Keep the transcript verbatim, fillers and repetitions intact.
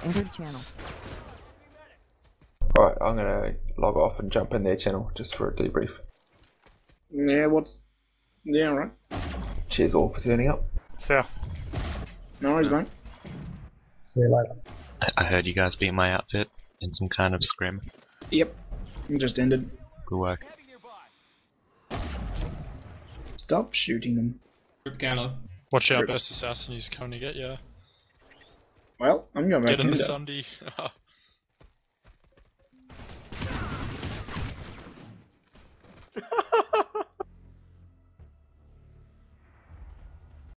Entered channel. Right, I'm gonna log off and jump in their channel just for a debrief. Yeah, what's... Yeah, alright. Cheers all for turning up. So, No worries, mate. See you later. I, I heard you guys beat my outfit in some kind of scrim. Yep. It just ended. Good work. Stop shooting them. Gallo. watch out, best assassin, he's coming to get you. Well, I'm going back Get in the to Sunday.